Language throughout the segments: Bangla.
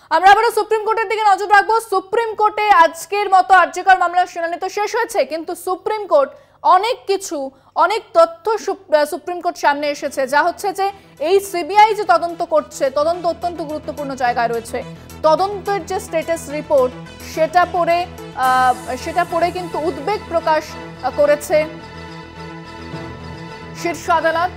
আমরা আবারও সুপ্রিম কোর্টের দিকে নজর রাখবো। সুপ্রিম কোর্টে আজকের মতো আরজিকর মামলার শুনানি তো শেষ হয়েছে, কিন্তু সুপ্রিম কোর্ট অনেক তথ্য সুপ্রিম কোর্ট সামনে এসেছে, যা হচ্ছে যে এই সিবিআই যে তদন্ত করছে, তদন্ত অত্যন্ত গুরুত্বপূর্ণ জায়গায় রয়েছে। তদন্তের যে স্ট্যাটাস রিপোর্ট সেটা পড়ে কিন্তু উদ্বেগ প্রকাশ করেছে শীর্ষ আদালত।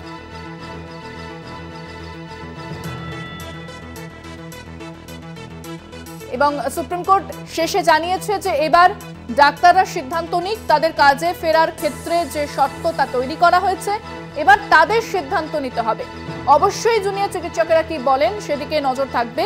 এবং সুপ্রিম কোর্ট শেষে জানিয়েছে যে এবার ডাক্তাররা সিদ্ধান্ত নিক, তাদের কাজে ফেরার ক্ষেত্রে যে শর্ত তা তৈরি করা হয়েছে, এবার তাদের সিদ্ধান্ত নিতে হবে। অবশ্যই জুনিয়র চিকিৎসকেরা কি বলেন সেদিকে নজর থাকবে।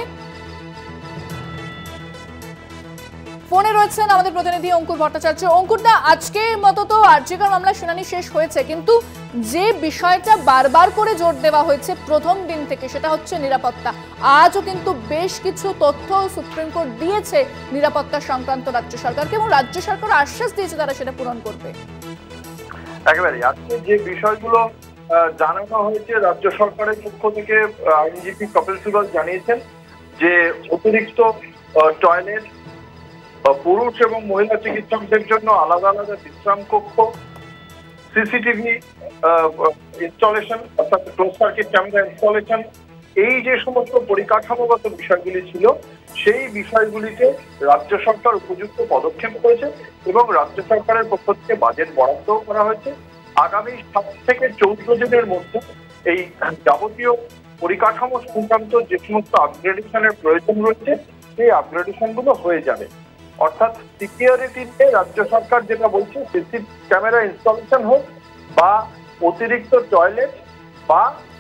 ফোনে রয়েছেন আমাদের প্রতিনিধি অঙ্কুর ভট্টাচার্য। অঙ্কুরদা, আজকের মতো তো আরজিকর মামলার শুনানি শেষ হয়েছে, কিন্তু যে বিষয়টা বারবার করে জোর দেওয়া হয়েছে প্রথম দিন থেকে, সেটা হচ্ছে নিরাপত্তা। আজও কিন্তু বেশ কিছু তথ্য সুপ্রিম কোর্ট দিয়েছে নিরাপত্তা সংক্রান্ত রাজ্য সরকারকে, এবং রাজ্য সরকার আশ্বাস দিয়েছে তারা সেটা পূরণ করবে। একেবারে আজকে যে বিষয়গুলো জানানো হয়েছে রাজ্য সরকারের পক্ষ থেকে, আইনজীবী কপিল সিবাল জানিয়েছেন যে অতিরিক্ত টয়লেট, পুরুষ এবং মহিলা চিকিৎসকদের জন্য আলাদা আলাদা বিশ্রাম কক্ষ, সিসিটিভি ইনস্টলেশন অর্থাৎ ক্লোজ সার্কিট ক্যামেরা ইনস্টলেশন, এই যে সমস্ত পরিকাঠামোগত বিষয়গুলি ছিল সেই বিষয়গুলিতে রাজ্য সরকার উপযুক্ত পদক্ষেপ করেছে এবং রাজ্য সরকারের পক্ষ থেকে বাজেট বরাদ্দ করা হয়েছে। আগামী 7 থেকে 14 দিনের মধ্যে এই যাবতীয় পরিকাঠামো সংক্রান্ত যে সমস্ত আপগ্রেডেশনের প্রয়োজন রয়েছে সেই আপগ্রেডেশন গুলো হয়ে যাবে। অর্থাৎ সিকিউরিটিতে রাজ্য সরকার যেটা বলছে, সিসি ক্যামেরা ইনস্টলেশন হোক বা অতিরিক্ত টয়লেট বা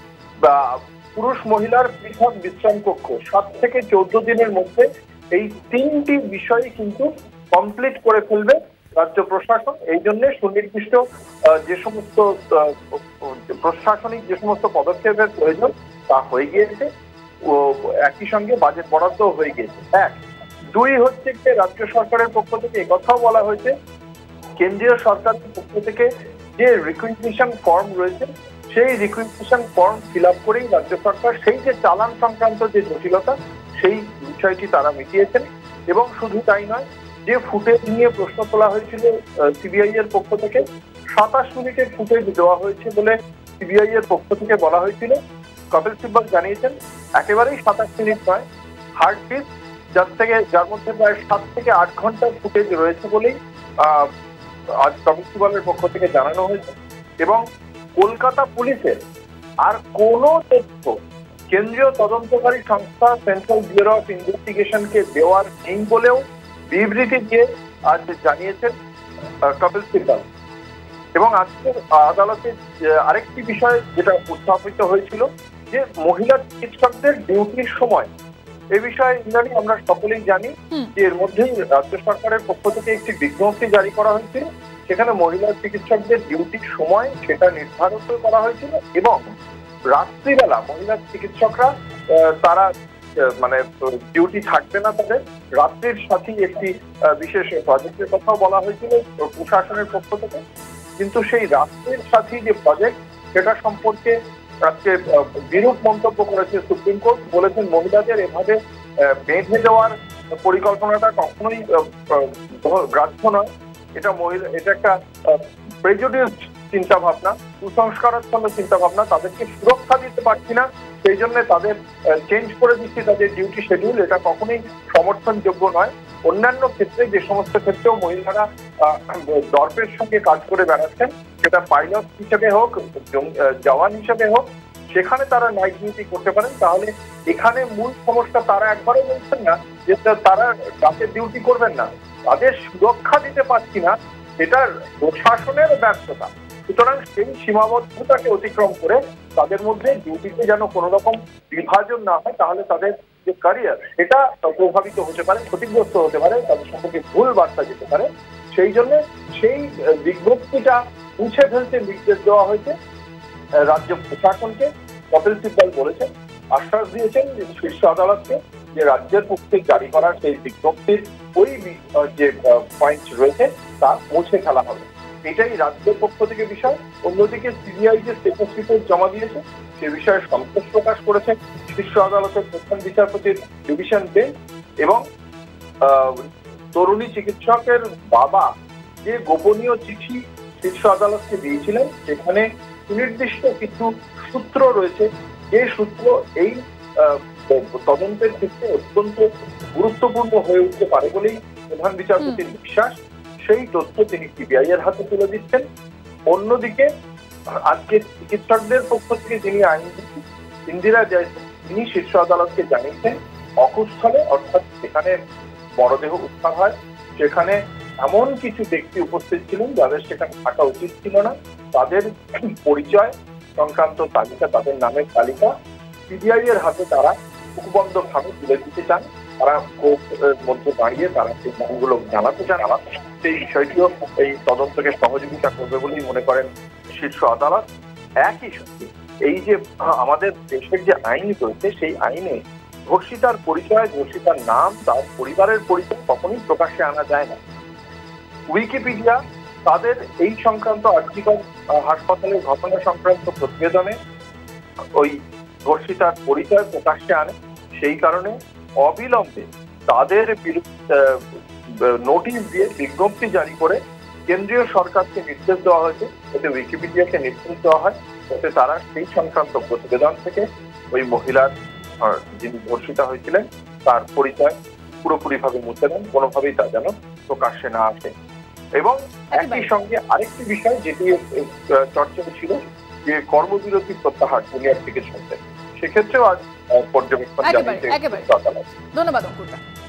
পুরুষ মহিলার পৃথক বিশ্রাম কক্ষ, 7 থেকে 14 দিনের মধ্যে এই 3টি বিষয় কিন্তু কমপ্লিট করে ফেলবে রাজ্য প্রশাসন। এই জন্য সুনির্দিষ্ট যে সমস্ত প্রশাসনিক যে সমস্ত পদক্ষেপের প্রয়োজন তা হয়ে গিয়েছে, ও একই সঙ্গে বাজেট বরাদ্দ হয়ে গিয়েছে। 1, 2 হচ্ছে যে রাজ্য সরকারের পক্ষ থেকে একথাও বলা হয়েছে, কেন্দ্রীয় সরকারের পক্ষ থেকে যে রিকুইজিশন ফর্ম রয়েছে সেই রিকুইজিশন ফর্ম ফিল আপ করেই রাজ্য সরকার সেই যে চালান সংক্রান্ত যে জটিলতা সেই বিষয়টি তারা মিটিয়েছেন। এবং শুধু তাই নয়, যে ফুটেজ নিয়ে প্রশ্ন তোলা হয়েছিল সিবিআই এর পক্ষ থেকে, 27 মিনিটের ফুটেজ দেওয়া হয়েছে বলে সিবিআই এর পক্ষ থেকে বলা হয়েছিল। কপিল সিব্বল জানিয়েছেন একেবারেই 27 মিনিট নয়, হার্ড ডিস্ক যার মধ্যে প্রায় 7 থেকে 8 ঘন্টার ফুটেজ রয়েছে বলেই আজ কপিল সিব্বলের পক্ষ থেকে জানানো হয়েছে। এবং কলকাতা পুলিশের আর কোনো তথ্য কেন্দ্রীয় তদন্তকারী সংস্থা সেন্ট্রাল ব্যুরো অফ ইনভেস্টিগেশনকে দেওয়ার নেই বলেও বিবৃতি দিয়ে আজ জানিয়েছেন কপিল সিব্বল। এবং আজকে আদালতে আরেকটি বিষয় যেটা উত্থাপিত হয়েছিল যে মহিলা চিকিৎসকদের ডিউটির সময়, এ বিষয়ে ইন্দ্রাণী আমরা সকলেই জানি যে এর মধ্যেই রাজ্য সরকারের পক্ষ থেকে একটি বিজ্ঞপ্তি জারি করা হয়েছিল, সেখানে মহিলা চিকিৎসকদের ডিউটির সময় সেটা নির্ধারিত করা হয়েছিল এবং রাত্রিবেলা মহিলা চিকিৎসকরা তারা মানে ডিউটি থাকবে না, তাদের রাত্রির সাথে একটি বিশেষ প্রজেক্টের কথাও বলা হয়েছিল প্রশাসনের পক্ষ থেকে। কিন্তু সেই রাত্রির সাথে যে প্রজেক্ট সেটা সম্পর্কে আজকে বিরূপ মন্তব্য করেছে সুপ্রিম কোর্ট। বলেছেন মহিলাদের এভাবে বেঁধে দেওয়ার পরিকল্পনাটা কখনোই গ্রাহ্য নয়, এটা একটা প্রেজুডিউসড চিন্তা ভাবনা, কুসংস্কারাচ্ছন্ন চিন্তা ভাবনা। তাদেরকে সুরক্ষা দিতে পারছি না, সেই জন্য তাদের চেঞ্জ করে দিচ্ছি তাদের ডিউটি শিডিউল, এটা কখনোই সমর্থনযোগ্য নয়। অন্যান্য ক্ষেত্রে যে সমস্ত ক্ষেত্রেও মহিলারা দর্পের সঙ্গে কাজ করে বেড়াচ্ছেন, সেটা পাইলট হিসেবে হোক, জওয়ান হিসেবে হোক, সেখানে তারা নাইট ডিউটি করতে পারেন। তাহলে এখানে মূল সমস্যা তারা একবারও বলছেন না যে তারা রাতের ডিউটি করবেন না, তাদের সুরক্ষা দিতে পারছি না, এটার প্রশাসনের ব্যর্থতা। সুতরাং সেই সীমাবদ্ধতাকে অতিক্রম করে তাদের মধ্যে ডিউটিতে যেন কোনো রকম বিভাজন না হয়, তাহলে তাদের যে ক্যারিয়ার সেটা প্রভাবিত হতে পারে, ক্ষতিগ্রস্ত হতে পারে, তাদের সম্পর্কে ভুল বার্তা যেতে পারে। সেই জন্য সেই বিজ্ঞপ্তিটা মুছে ফেলতে নির্দেশ দেওয়া হয়েছে রাজ্য প্রশাসনকে। কপিল সিব্বল বলেছেন, আশ্বাস দিয়েছেন শীর্ষ আদালতকে যে রাজ্যের পক্ষে জারি করা সেই বিজ্ঞপ্তির ওই যে পয়েন্ট রয়েছে তা মুছে ফেলা হবে। এটাই রাজ্যের পক্ষ থেকে বিষয়। অন্যদিকে সিবিআই যে স্টেটাস রিপোর্ট জমা দিয়েছে সে বিষয়ে সন্তোষ প্রকাশ করেছেন শীর্ষ আদালতের প্রধান বিচারপতির ডিভিশন বেঞ্চ। এবং তরুণী চিকিৎসকের বাবা যে গোপনীয় চিঠি শীর্ষ আদালতকে দিয়েছিলেন, সেখানে সুনির্দিষ্ট কিছু সূত্র রয়েছে, যে সূত্র এই তদন্তের ক্ষেত্রে অত্যন্ত গুরুত্বপূর্ণ হয়ে উঠতে পারে বলেই প্রধান বিচারপতির বিশ্বাস। সেই তথ্য তিনি সিবিআই এর হাতে তুলে দিচ্ছেন। অন্যদিকে আজকে চিকিৎসকদের পক্ষ থেকে যিনি আইনজীবী ইন্দিরা জয়সওয়াল, তিনি শীর্ষ আদালতকে জানিয়েছেন অকুস্থলে, অর্থাৎ যেখানে মরদেহ উদ্ধার হয় সেখানে এমন কিছু ব্যক্তি উপস্থিত ছিলেন যাদের সেখানে থাকা উচিত ছিল না। তাদের পরিচয় সংক্রান্ত তালিকা, তাদের নামের তালিকা সিবিআই এর হাতে তারা উপবন্ধ ভাবে তুলে দিতে চান। তারা কোর্টের মধ্যে দাঁড়িয়ে তারা সেই নামগুলো জানাতে চান। সেই বিষয়টিও এই তদন্তকে সহযোগিতা করবে বলেই মনে করেন শীর্ষ আদালত। একই সঙ্গে এই যে আমাদের দেশের যে আইন রয়েছে, সেই আইনে ধর্ষিতার পরিচয়, ধর্ষিতার নাম, তার পরিবারের পরিচয় কখনোই প্রকাশ্যে আনা যায় না। উইকিপিডিয়া তাদের এই সংক্রান্ত আর্জিকর হাসপাতালের ঘটনা সংক্রান্ত প্রতিবেদনে ওই ধর্ষিতার পরিচয় প্রকাশ্যে আনে। সেই কারণে অবিলম্বে তাদের বিরুদ্ধে নোটিশ দিয়ে বিজ্ঞপ্তি জারি করে কেন্দ্রীয় সরকারকে নির্দেশ দেওয়া হয়েছে, যাতে উইকিপিডিয়াকে নির্দেশ দেওয়া হয় যাতে তারা সেই সংক্রান্ত প্রতিবেদন থেকে ওই মহিলার যিনি ধর্ষিতা হয়েছিলেন তার পরিচয় পুরোপুরিভাবে মুছে দেন, কোনোভাবেই তা যেন প্রকাশ্যে না আসে। এবং একই সঙ্গে আরেকটি বিষয় যেটি চর্চায় ছিল, যে কর্মবিরতি প্রত্যাহার জুনিয়র চিকিৎসকদের, সেক্ষেত্রেও আজ পর্যবেক্ষণ জানিয়েছে আদালত। ধন্যবাদ অঙ্কুরদা।